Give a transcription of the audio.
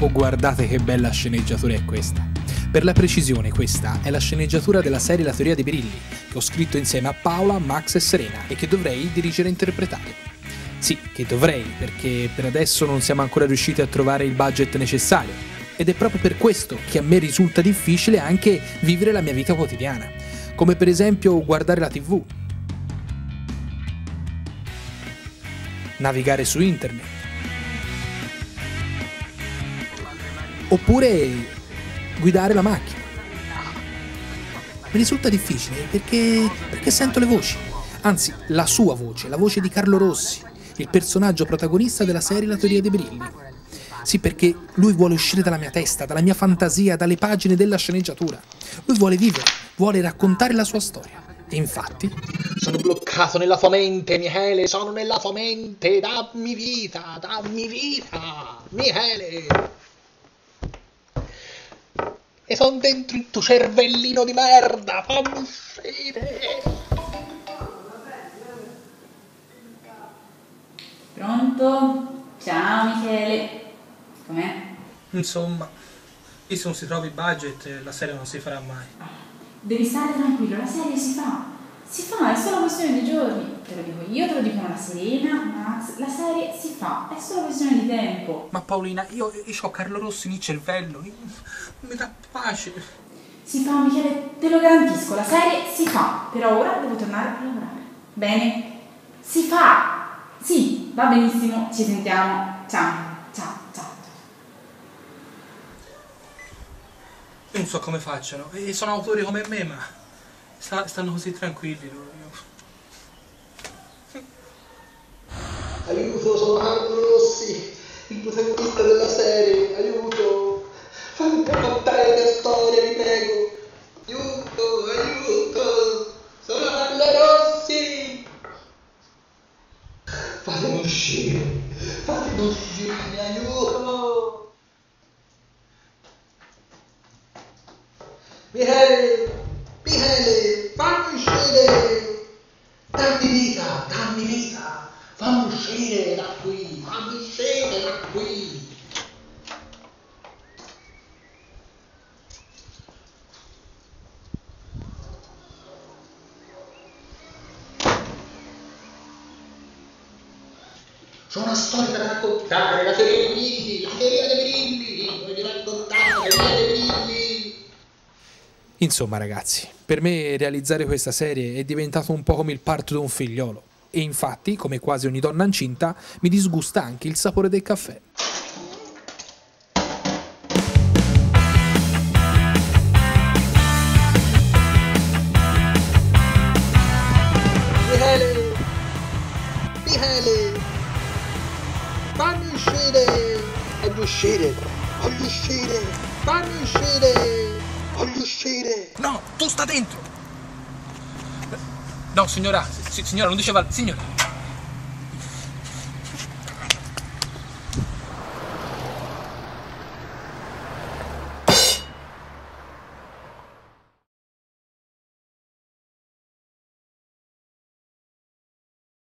Oh, guardate che bella sceneggiatura è questa. Per la precisione, questa è la sceneggiatura della serie La teoria dei birilli, che ho scritto insieme a Paola, Max e Serena e che dovrei dirigere e interpretare. Sì, che dovrei, perché per adesso non siamo ancora riusciti a trovare il budget necessario. Ed è proprio per questo che a me risulta difficile anche vivere la mia vita quotidiana, come per esempio guardare la TV, navigare su internet, oppure guidare la macchina. Mi risulta difficile perché sento le voci, anzi la sua voce, la voce di Carlo Rossi, il personaggio protagonista della serie La teoria dei birilli. Sì, perché lui vuole uscire dalla mia testa, dalla mia fantasia, dalle pagine della sceneggiatura. Lui vuole vivere, vuole raccontare la sua storia. E infatti... Sono bloccato nella tua mente, Michele, sono nella tua mente, dammi vita, Michele. E sono dentro il tuo cervellino di merda, fammi uscire. Pronto? Ciao Michele. Com'è? Insomma, visto non si trova il budget, la serie non si farà mai. Devi stare tranquillo, la serie si fa. Si fa, è solo questione di giorni. Te lo dico io, te lo dicono la Serena, Max. La serie si fa, è solo questione di tempo. Ma Paolina, io ho Carlo Rossi nel cervello, non mi dà pace. Si fa, Michele, te lo garantisco, la serie si fa. Però ora devo tornare a lavorare. Bene? Si fa! Sì, va benissimo, ci sentiamo. Ciao. Io non so come facciano, e sono autori come me, ma stanno così tranquilli loro. Aiuto, sono Carlo Rossi, il protagonista della serie, aiuto. Fammi raccontare la mia storia, vi prego. Aiuto, sono Carlo Rossi. Fatemi uscire, aiuto. Michele, fammi uscire. Dammi vita, fammi uscire da qui. C'ho una storia da raccontare, la teoria dei birilli, voglio raccontare la teoria dei birilli. Insomma ragazzi, per me realizzare questa serie è diventato un po' come il parto di un figliolo. E infatti, come quasi ogni donna incinta, mi disgusta anche il sapore del caffè. Michele, fammi uscire, voglio uscire. No, tu sta dentro! No, signora, signora, non diceva... Signora...